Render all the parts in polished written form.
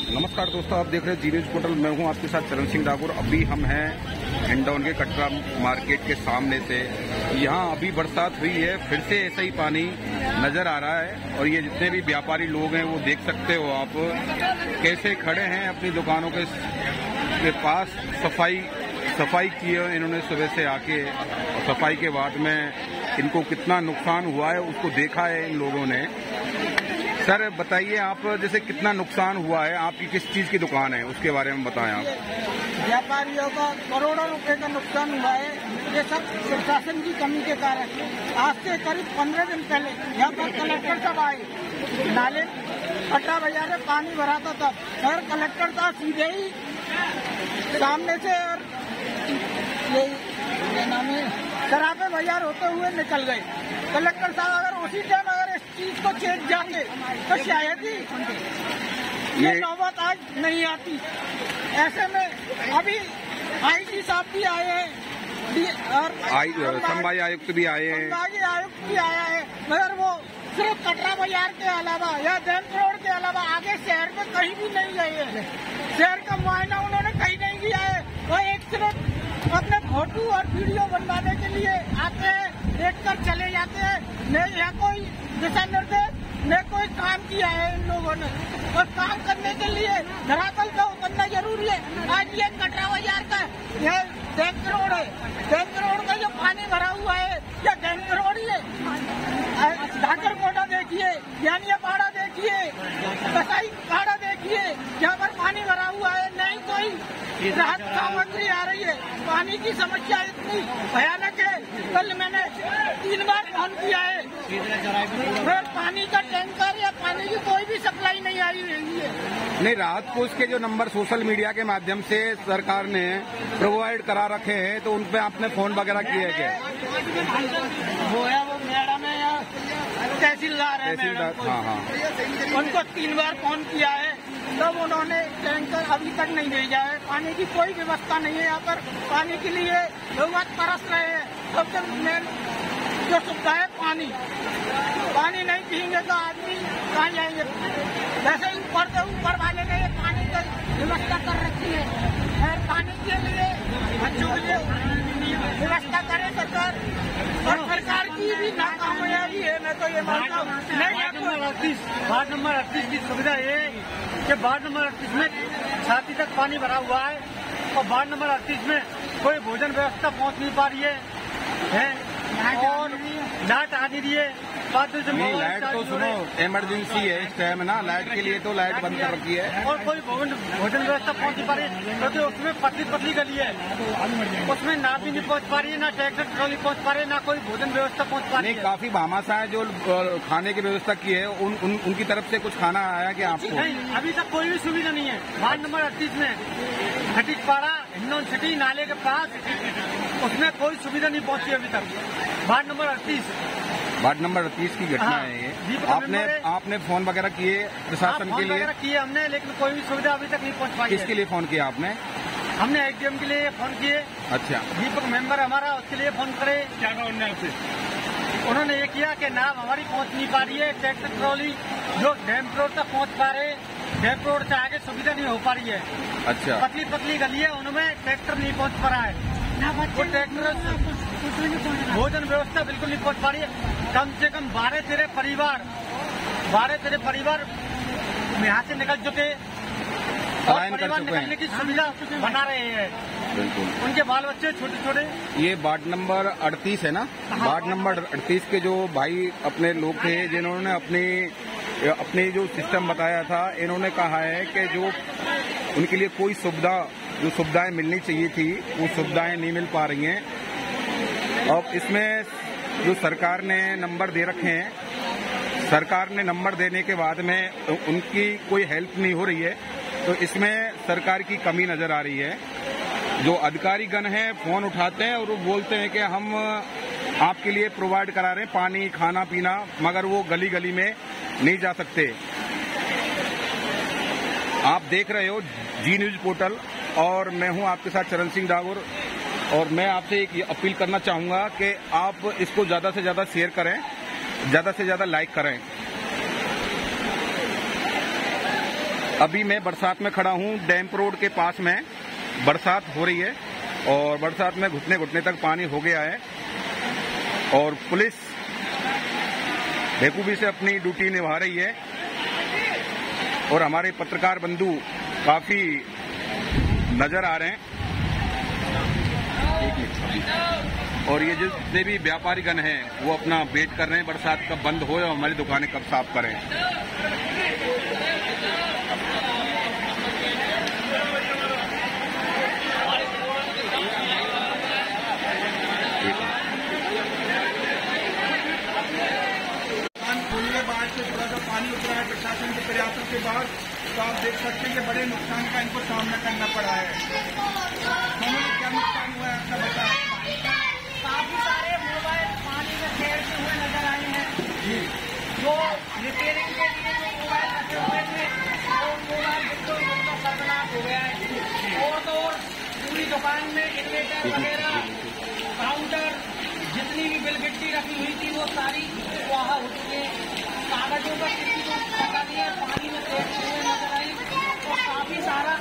नमस्कार दोस्तों, आप देख रहे हैं जी न्यूज पोर्टल। मैं हूं आपके साथ चरण सिंह ठाकुर। अभी हम हैं हिंडौन के कटरा मार्केट के सामने से। यहां अभी बरसात हुई है, फिर से ऐसा ही पानी नजर आ रहा है और ये जितने भी व्यापारी लोग हैं वो देख सकते हो आप कैसे खड़े हैं अपनी दुकानों के पास। सफाई की है इन्होंने सुबह से आके। सफाई के बाद में इनको कितना नुकसान हुआ है उसको देखा है इन लोगों ने। सर बताइए, आप जैसे कितना नुकसान हुआ है, आपकी किस चीज की दुकान है उसके बारे में बताएं आप। व्यापारियों का करोड़ों रुपए का नुकसान हुआ है। ये सब प्रशासन की कमी के कारण। आज से करीब 15 दिन पहले यहाँ पर कलेक्टर साहब आए। नाले कटरा बाजार में पानी भरा था तब सर कलेक्टर साहब सीधे ही सामने से और ये नाम है शराबे बाजार होते हुए निकल गए। कलेक्टर साहब अगर उसी टाइम अगर इस चीज को चेक जाते तो शायद ही ये नौबत आज नहीं आती। ऐसे में अभी आईजी साहब भी आए हैं और संभागी आयुक्त भी आए हैं। संभागी आयुक्त भी आया है, मगर वो सिर्फ कटरा बाजार के अलावा या बैंक रोड के अलावा आगे शहर में कहीं भी नहीं गए हैं। शहर का मुआयना उन्होंने कहीं नहीं किया है। वो एक सिर्फ अपने फोटो और वीडियो बनवाने के लिए आते हैं, देखकर चले जाते हैं। न यहाँ कोई दिशा निर्देश न कोई काम किया है इन लोगों ने। और काम करने के लिए धरातल पे उतरना जरूरी है। आज ये कटरा बाजार का यह बैंक रोड है। बैंक रोड का जो पानी भरा हुआ है या बैंक रोड ही है। ढाकर कोटा देखिए, यानी पाड़ा देखिए, कसाई पाड़ा देखिए, यहाँ पर पानी भरा हुआ है। नहीं कोई राहत सामग्री आ रही है। पानी की समस्या इतनी भयानक है। कल मैंने 3 बार फोन किया है, फिर पानी का टैंकर या पानी की कोई भी सप्लाई नहीं आई रही है। नहीं, राहत कोष के जो नंबर सोशल मीडिया के माध्यम से सरकार ने प्रोवाइड करा रखे हैं, तो उन पे आपने फोन वगैरह किए है क्या? वो मैडम है या तहसीलदार है मैडम, हाँ, उनको 3 बार फोन किया है, तब उन्होंने टैंकर अभी तक नहीं भेजा है। पानी की कोई व्यवस्था नहीं है यहाँ पर। पानी के लिए लोग तरस रहे हैं। सबसे मेन जो सुविधा है पानी नहीं पियेंगे तो आदमी कहाँ जाएंगे। वैसे ही ऊपर वाले ने पानी की व्यवस्था कर रखी है। और पानी के लिए बच्चों के लिए व्यवस्था करे सरकार, और सरकार की भी नाकामयाबी है। मैं तो ये मानता हूँ। वार्ड नंबर 38 की सुविधा ये कि वार्ड नंबर 38 में छाती तक पानी भरा हुआ है और वार्ड नंबर 38 में कोई भोजन व्यवस्था पहुंच नहीं पा रही है और लाइट आ नहीं रही है। नहीं, लाइट तो सुनो इमरजेंसी है इस टाइम ना। लाइट के लिए तो लाइट बंद कर रखी है और कोई भोजन व्यवस्था पहुंच नहीं पा रही है, क्योंकि उसमें पतली गली है। उसमें ना भी नहीं पहुंच पा रही है, ना ट्रैक्टर ट्रॉली पहुंच पा रही है, ना कोई भोजन व्यवस्था पहुंच पा रही है। काफी भामाशाह जो खाने की व्यवस्था की है उनकी तरफ से कुछ खाना आया क्या आपको? नहीं, अभी तक कोई भी सुविधा नहीं है। वार्ड नंबर 38 में खटीकपाड़ा हिंडौन सिटी नाले के पास उसमें कोई सुविधा नहीं पहुंची अभी तक। वार्ड नंबर 38 की घटना है ये। आपने फोन वगैरह किए प्रशासन के लिए? किए हमने, लेकिन कोई भी सुविधा अभी तक नहीं पहुंच पाई। किसके लिए फोन किया आपने? हमने एसडीएम के लिए फोन किए। अच्छा, दीपक मेंबर हमारा, उसके लिए फोन करे। क्या कहा उन्होंने आपसे? उन्होंने ये किया कि नाव हमारी पहुंच नहीं पा रही है। ट्रैक्टर ट्रॉली जो डैम रोड तक पहुंच पा रहे, डैम रोड से आगे सुविधा नहीं हो पा रही है। अच्छा, पतली गली है, उनमें ट्रैक्टर नहीं पहुंच पा रहा है। वो ट्रैक्टर भोजन व्यवस्था बिल्कुल नहीं पहुंच पा रही है। कम से कम 12-13 परिवार यहाँ से निकल चुके और परिवार निकलने की सुविधा बना रहे हैं। बिल्कुल, उनके बाल बच्चे छोटे। ये वार्ड नंबर 38 है ना? वार्ड नंबर 38 के जो भाई अपने लोग थे जिन्होंने अपने जो सिस्टम बताया था, इन्होंने कहा है कि जो उनके लिए कोई सुविधाएं मिलनी चाहिए थी वो सुविधाएं नहीं मिल पा रही हैं। अब इसमें जो सरकार ने नंबर दे रखे हैं, सरकार ने नंबर देने के बाद में उनकी कोई हेल्प नहीं हो रही है, तो इसमें सरकार की कमी नजर आ रही है। जो अधिकारीगण हैं फोन उठाते हैं और वो बोलते हैं कि हम आपके लिए प्रोवाइड करा रहे हैं पानी खाना पीना, मगर वो गली गली में नहीं जा सकते। आप देख रहे हो जी न्यूज पोर्टल और मैं हूं आपके साथ चरण सिंह ठाकुर। और मैं आपसे एक अपील करना चाहूंगा कि आप इसको ज्यादा से ज्यादा शेयर करें, ज्यादा से ज्यादा लाइक करें। अभी मैं बरसात में खड़ा हूँ, डैम्प रोड के पास में बरसात हो रही है और बरसात में घुटने घुटने तक पानी हो गया है और पुलिस बेखूबी से अपनी ड्यूटी निभा रही है और हमारे पत्रकार बंधु काफी नजर आ रहे हैं और ये जितने भी व्यापारीगण हैं वो अपना वेट कर रहे हैं बरसात कब बंद हो और हमारी दुकानें कब साफ करें। थोड़ा सा पानी उतरा है प्रशासन के प्रयासों के बाद, तो आप देख सकते हैं कि बड़े नुकसान का इनको सामना करना पड़ा है। क्या नुकसान हुआ है आपका बताएं। काफी सारे मोबाइल पानी में तैरते हुए नजर आए हैं। जो रिपेयरिंग के लिए जो मोबाइल रखे हुए थे वो मोबाइल बिल्कुल उनका खतरनाक हो गया है और पूरी दुकान में इन्वर्टर वगैरह काउंटर जितनी भी बिल गिट्टी रखी हुई थी वो सारी स्वाहा हो चुकी है। कागजों पर किसी को पता नहीं है, पानी में तैरते हुए नजर आई और काफी सारा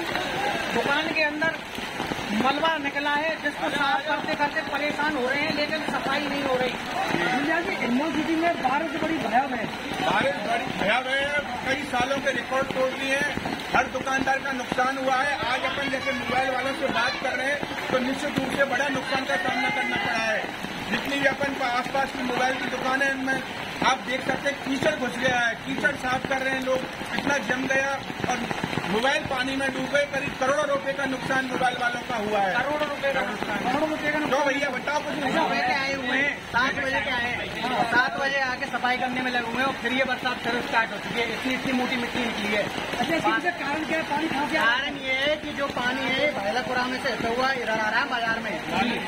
दुकान के अंदर मलबा निकला है जिसको साफ करते करते परेशान हो रहे हैं, लेकिन सफाई नहीं हो रही। दुनिया की हिंदू सिटी में बारिश बड़ी भयावह है, बारिश बड़ी भयावह है, कई सालों के रिकॉर्ड तोड़ दिए हैं, हर दुकानदार का नुकसान हुआ है। आज अपन जैसे मोबाइल वालों से बात कर रहे हैं तो निश्चित रूप से बड़ा नुकसान का सामना करना पड़ा है। जितनी भी अपन आसपास की मोबाइल की दुकानें हैं उनमें आप देख सकते हैं कीचड़ घुस गया है, कीचड़ साफ कर रहे हैं लोग, इतना जम गया और मोबाइल पानी में डूब गए। करीब करोड़ों रुपए का नुकसान मोबाइल वालों का हुआ है। करोड़ों रुपए का नुकसान। तो भैया बताओ कुछ। आए हुए हैं 7 बजे के आए हैं, 7 बजे आके सफाई करने में लगे हुए हैं और फिर ये बरसात फिर स्टार्ट हो चुकी है। इतनी मोटी मिट्टी निकली है। अच्छा, कारण क्या है? पानी कहाँ से? कारण ये है कि जो पानी है भैलापुरा में से होता हुआ इधर आ रहा है बाजार में,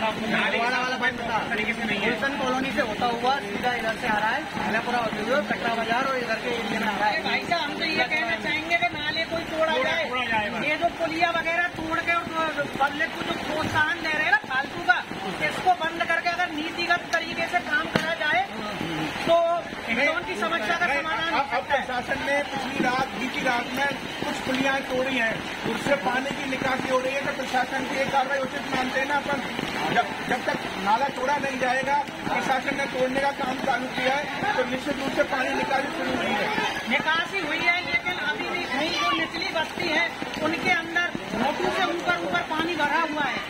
वाला बंद था गुलशन कॉलोनी से होता हुआ सीधा इधर से आ रहा है भैलापुरा होते हुए कटरा बाजार और इधर के एरिया में आ रहा है। भाई साहब हम तो ये कहना चाहेंगे कि नाले कोई तोड़ा जाए, ये जो पुलिया वगैरह तोड़ के और पब्लिक को जो प्रोत्साहन दे रहे हैं ना फालतू का, इसको बंद करके अगर नीतिगत तरीके से काम करा जाए तो उनकी समस्या का समाधान। अब प्रशासन ने पिछली रात बीती रात में कुछ पुलियां तोड़ी हैं, उससे पानी की निकासी हो रही है, तो प्रशासन की एक कार्रवाई उचित मानते हैं ना अपन। जब तक नाला तोड़ा नहीं जाएगा, प्रशासन ने तोड़ने का काम चालू किया है तो निश्चित रूप से पानी निकासी शुरू हुई है। निकासी हुई है, लेकिन अभी भी कहीं जो निचली बस्ती है उनके अंदर मोटू से ऊपर पानी भरा हुआ है।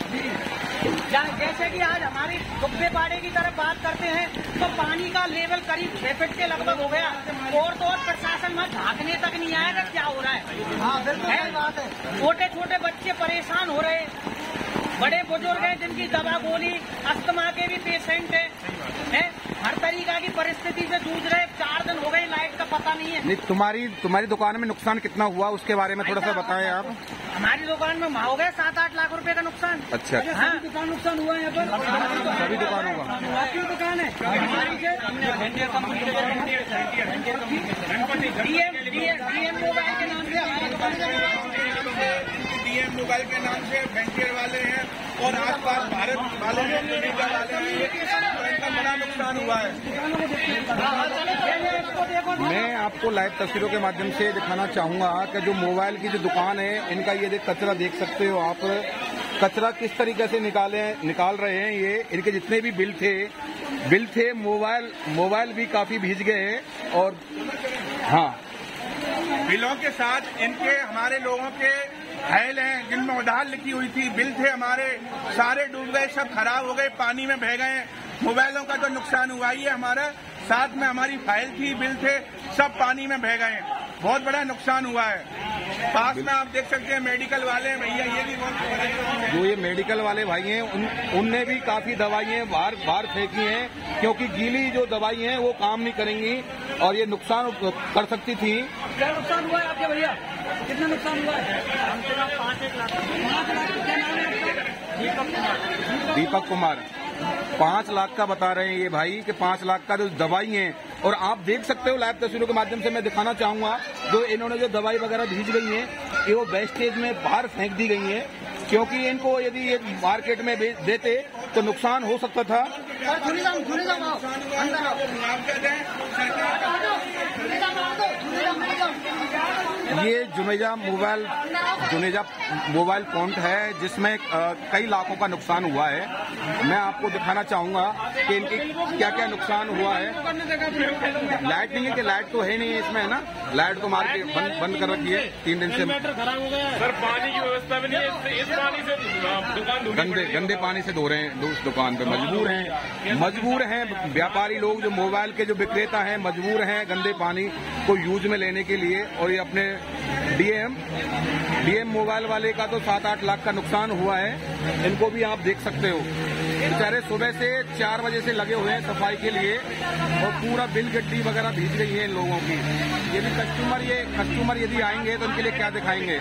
जैसे कि आज हमारी गुब्बे पाड़े की तरफ बात करते हैं तो पानी का लेवल करीब 6 फीट के लगभग हो गया और तो और प्रशासन में झांकने तक नहीं आएगा क्या हो रहा है। हाँ बिल्कुल सही बात है। छोटे छोटे बच्चे परेशान हो रहे, बड़े बुजुर्ग हैं जिनकी दवा गोली अस्थमा के भी पेशेंट हैं, हर तरीका की परिस्थिति से जूझ रहे। 4 दिन हो गए, लाइट का पता नहीं है। तुम्हारी दुकान में नुकसान कितना हुआ उसके बारे में थोड़ा सा बताएं आप। हमारी दुकान में हो गया 7-8 लाख रुपए का नुकसान। अच्छा, हाँ दुकान नुकसान हुआ है यहाँ पर। सभी दुकानों का। आपकी दुकान है? डीएम मोबाइल के नाम से हमारी दुकान डीएम मोबाइल के नाम से वेंचर वाले हैं और आसपास भारत वाले हैं, अमेरिका वाले हैं, तो इनका बड़ा नुकसान हुआ है। मैं आपको लाइव तस्वीरों के माध्यम से दिखाना चाहूंगा कि जो मोबाइल की जो दुकान है इनका ये कचरा देख सकते हो आप, कचरा किस तरीके से निकाल रहे हैं। ये इनके जितने भी बिल थे मोबाइल भी काफी भीज गए हैं और हाँ बिलों के साथ इनके हमारे लोगों के फाइल हैं जिनमें उधार लिखी हुई थी, बिल थे हमारे, सारे डूब गए, सब खराब हो गए, पानी में बह गए। मोबाइलों का जो नुकसान हुआ ये हमारा, साथ में हमारी फाइल थी, बिल थे, सब पानी में बह गए। बहुत बड़ा नुकसान हुआ है। पास में आप देख सकते हैं मेडिकल वाले हैं भैया, ये भी बहुत जो ये मेडिकल वाले भाई हैं उनने भी काफी दवाइयां बाहर फेंकी हैं क्योंकि गीली जो दवाई हैं वो काम नहीं करेंगी और ये नुकसान कर सकती थी। क्या नुकसान हुआ है आपके भैया? कितना नुकसान हुआ है? 5-1 लाख। दीपक कुमार 5 लाख का बता रहे हैं ये भाई कि 5 लाख का जो दवाई है। और आप देख सकते हो लाइव तस्वीरों के माध्यम से मैं दिखाना चाहूंगा जो इन्होंने जो दवाई वगैरह भेज गई है ये वो वेस्टेज में बाहर फेंक दी गई है क्योंकि इनको यदि ये मार्केट में देते तो नुकसान हो सकता था। ये जुनेजा मोबाइल पॉइंट है जिसमें कई लाखों का नुकसान हुआ है। मैं आपको दिखाना चाहूंगा कि इनके क्या क्या नुकसान हुआ है। लाइट नहीं है कि लाइट तो है नहीं है इसमें, है ना, लाइट तो मार के बंद कर रखी है 3 दिन से। सर पानी की व्यवस्था भी नहीं है, इस पानी से दुकान गंदे पानी से धो रहे हैं उस दुकान पे। मजबूर हैं व्यापारी लोग, जो मोबाइल के जो विक्रेता हैं मजबूर हैं गंदे पानी को यूज में लेने के लिए। और ये अपने डीएम मोबाइल वाले का तो 7-8 लाख का नुकसान हुआ है। इनको भी आप देख सकते हो, बेचारे सुबह से 4 बजे से लगे हुए हैं सफाई के लिए और पूरा बिल गड्डी वगैरह भीज गई है इन लोगों की। ये भी कस्टमर यदि आएंगे तो इनके लिए क्या दिखाएंगे।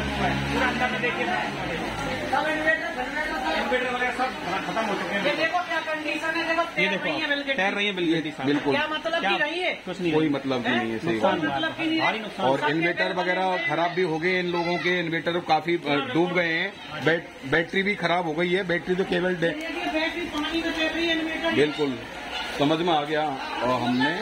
इन्वर्टर वगैरह सब खत्म हो चुके हैं। ये देखो क्या कंडीशन है, देखो तैर रही है बिल्कुल क्या मतलब की रही है, कुछ नहीं, कोई मतलब की नहीं है, सही बात मतलब की नहीं है। और इन्वर्टर वगैरह खराब भी हो गए इन लोगों के। इन्वर्टर काफी डूब गए हैं, बैटरी भी खराब हो गई है। बैटरी तो केवल बैटरी पानी में चल रही है इन्वर्टर। बिल्कुल समझ में आ गया। और हमने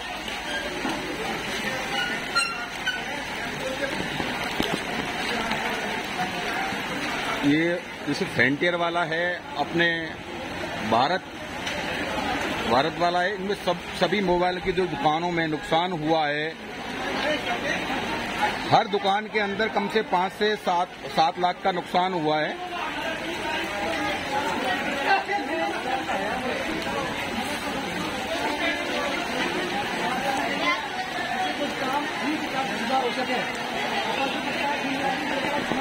ये जैसे फ्रंटियर वाला है, अपने भारत वाला है, इनमें सभी मोबाइल की जो दुकानों में नुकसान हुआ है। हर दुकान के अंदर कम से 5 से 7 लाख का नुकसान हुआ है।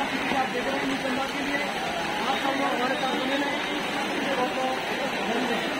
आप